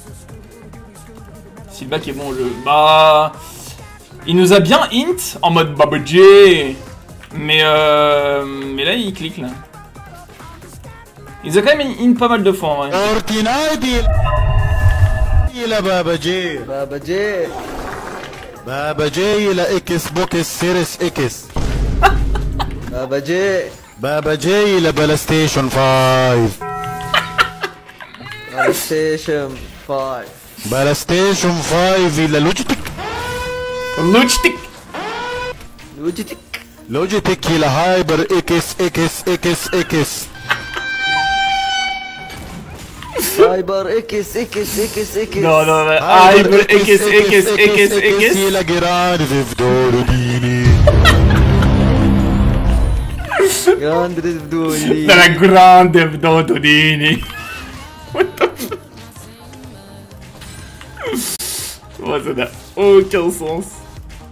Silva qui est bon au jeu. Bah... Il nous a bien int en mode Babaji. Mais là, il clique, là. Il a quand même int pas mal de fois, en vrai. Babaji. Babaji. Babaji la Xbox Series X. Babaji. Babaji la PlayStation 5. PlayStation 5. PlayStation 5 la Logitech. Logitech. Logitech. Logitech la Hyper XXXX. Hyper XXXX. Non, non, non. Hyper XXXXX. la grande Vivdolini. Grande Vivdolini. La grande Vivdolini. What the fuck? Ouais, ça n'a aucun sens.